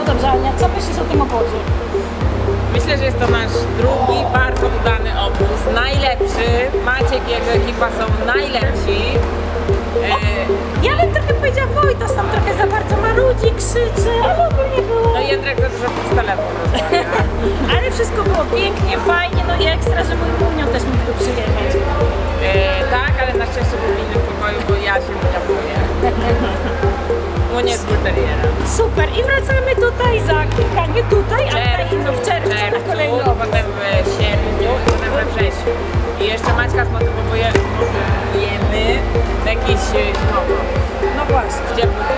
dobrze, Ania, co myślisz o tym obozie? Myślę, że jest to nasz drugi bardzo udany obóz, najlepszy. Maciek i jego ekipa są najlepsi. Ja bym trochę powiedziała, Wojtas tam trochę za bardzo marudzi, krzyczy, ale ogólnie było... No Jędrek to dużo przez telefon rozmawia. Ale wszystko było pięknie, fajnie, no i ekstra, że mój Munio też mógł tu przyjechać. Tak, ale na szczęście był w innym pokoju, bo ja się nie boję. Munie jest bulteriera. Super, i wracamy tutaj za kilka, nie tutaj, ale w czerwcu na kolejny obóz. potem w sierpniu i potem we wrześniu. I jeszcze Maćka zmotywujemy na jakiś No właśnie. ciepły